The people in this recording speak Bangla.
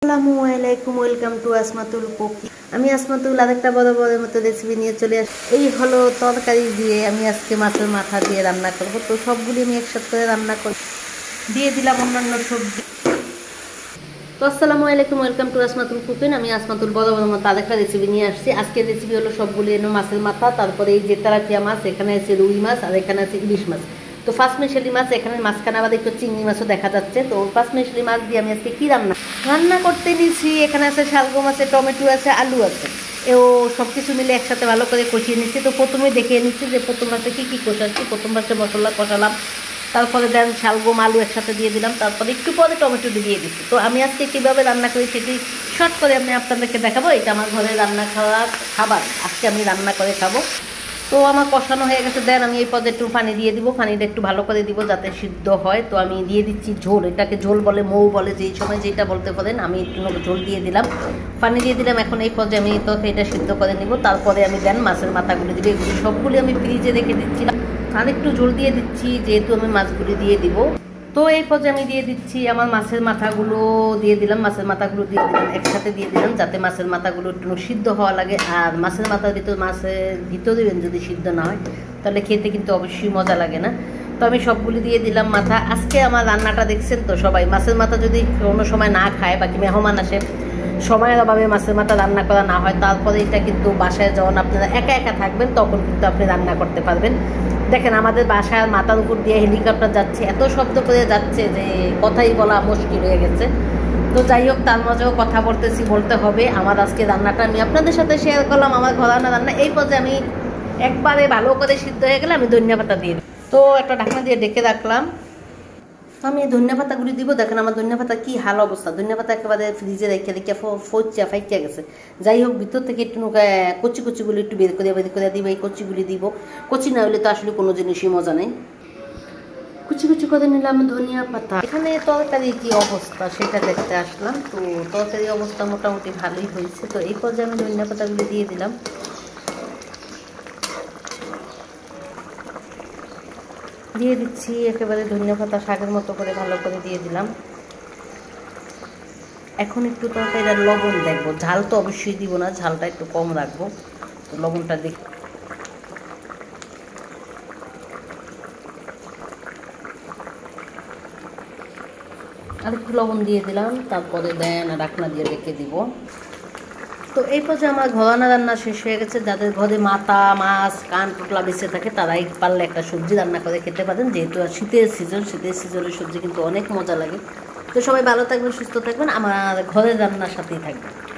আসসালামু আলাইকুম, ওয়েলকাম টু আসমাতুল কুকি। আমি আসমাতুল আরেকটা বড় মতো রেসিপি নিয়ে চলে আসি। এই হলো তরকারি দিয়ে আমি আজকে মাছের মাথা দিয়ে রান্না করব। তো সবগুলি আমি একসাথে করে রান্না করব, দিয়ে দিলাম অন্যান্য সবজি। তো আসসালামু আলাইকুম, ওয়েলকাম টু আসমাতুল কুকিং। আমি আসমাতুল বড় মতো আরেকটা রেসিপি নিয়ে আসছি। আজকের রেসিপি হলো সবগুলি এনো মাছের মাথা, তারপরে এই যে তেলাপিয়া মাছ, এখানে আছে রুই মাছ, আর এখানে আছে ইলিশ মাছ। তো ফার্স্ট মেশালি মাছ, এখানে মাঝখানে আবার একটু চিংড়ি মাছও দেখা যাচ্ছে। তো ফার্স্ট মেশালি মাছ দিয়ে আমি আজকে কী রান্না করতে নিয়েছি। এখানে আছে শালগম আছে, টমেটো আছে, আলু আছে, এও সব কিছু মিলে একসাথে ভালো করে কষিয়ে নিচ্ছি। তো প্রথমে দেখিয়ে নিচ্ছি যে প্রথম মাসে কী কী কষাচ্ছি। প্রথম মাসে মশলা কষালাম, তারপরে দেন শালগম আলু একসাথে দিয়ে দিলাম, তারপরে একটু পরে টমেটো দিয়ে দিচ্ছি। তো আমি আজকে কীভাবে রান্না করি সেটি শর্ট করে আমি আপনাদেরকে দেখাবো। এটা আমার ঘরে রান্না খাওয়ার খাবার, আজকে আমি রান্না করে খাবো। তো আমার কষানো হয়ে গেছে, দেন আমি এই পদে একটু পানি দিয়ে দিব। পানিটা একটু ভালো করে দিব যাতে সিদ্ধ হয়। তো আমি দিয়ে দিচ্ছি ঝোল, এটাকে ঝোল বলে, মৌ বলে, যেই সময় যেটা বলতে পারেন। আমি একটু ঝোল দিয়ে দিলাম, পানি দিয়ে দিলাম। এখন এই পদে আমি তো এটা সিদ্ধ করে নিব। তারপরে আমি দেন মাছের মাথাগুলি দিব। এগুলি সবগুলি আমি ফ্রিজে রেখে দিচ্ছিলাম, আর একটু ঝোল দিয়ে দিচ্ছি যেহেতু আমি মাছগুলি দিয়ে দিব। তো এই পর্যায়ে আমি দিয়ে দিচ্ছি আমার মাছের মাথাগুলো দিয়ে দিলাম, একসাথে দিয়ে দিলাম যাতে মাছের মাথাগুলো একটু সিদ্ধ হওয়া লাগে। আর মাছের মাথার ভিতর দিবেন, যদি সিদ্ধ না হয় তাহলে খেতে কিন্তু অবশ্যই মজা লাগে না। তো আমি সবগুলি দিয়ে দিলাম মাথা। আজকে আমার রান্নাটা দেখছেন তো সবাই, মাছের মাথা যদি কোনো সময় না খায় বা কি মেহমান আসে, সময়ের অভাবে মাছের মাথা রান্না করা না হয়, তারপরে এটা কিন্তু বাসায় যখন আপনারা একা একা থাকবেন তখন কিন্তু আপনি রান্না করতে পারবেন। দেখেন আমাদের বাসার মাথার উপর দিয়ে হেলিকপ্টার যাচ্ছে, এত শব্দ করে যাচ্ছে যে কথাই বলা মুশকিল হয়ে গেছে। তো যাই হোক, তার মাঝেও কথা বলতে হবে। আমার আজকে রান্নাটা আমি আপনাদের সাথে শেয়ার করলাম, আমার ঘরানা রান্না। এই পর্যায়ে আমি একবারে ভালো করে সিদ্ধ হয়ে গেলে আমি ধনিয়া পাতা দিয়ে দিই। তো একটা ঢাকনা দিয়ে ডেকে রাখলাম। আমি ধনিয়া পাতাগুলি দিব। দেখেন আমার ধনিয়া পাতা কি হাল অবস্থা, ধনিয়া পাতা একেবারে ফ্রিজে রেখে ফাইকিয়া গেছে। যাই হোক, ভিতর থেকে একটু কচিগুলি একটু বের করে দিব। এই কচিগুলি দিব, কচি না হলে তো আসলে কোনো জিনিসই মজা নেই। কুচি করে নিলাম ধনিয়া পাতা। এখানে তরকারি কি অবস্থা সেটা দেখতে আসলাম। তো তরকারি অবস্থা মোটামুটি ভালোই হয়েছে। তো এই পর্যায়ে আমি ধনিয়া পাতাগুলি দিয়ে দিলাম, দিয়ে দিচ্ছি একেবারে ধনিয়া পাতা শাকের মতো করে ভালো করে দিয়ে দিলাম। এখন একটু তরকারিটার লবণ দেখবো, ঝাল তো অবশ্যই দিব না, ঝালটা একটু কম রাখবো। তো লবণটা দেখ, আর একটু লবণ দিয়ে দিলাম। তারপরে দেন ঢাকনা দিয়ে রেখে দিব। তো এই পর্যায়ে আমার ঘরানা রান্না শেষ হয়ে গেছে। যাদের ঘরে মাথা, মাছ, কান, টুকলা বেঁচে থাকে তারাই পারলে একটা সবজি রান্না করে খেতে পারেন, যেহেতু শীতের সিজনের সবজি কিন্তু অনেক মজা লাগে। তো সবাই ভালো থাকবেন, সুস্থ থাকবেন, আমার ঘরের রান্নার সাথেই থাকবেন।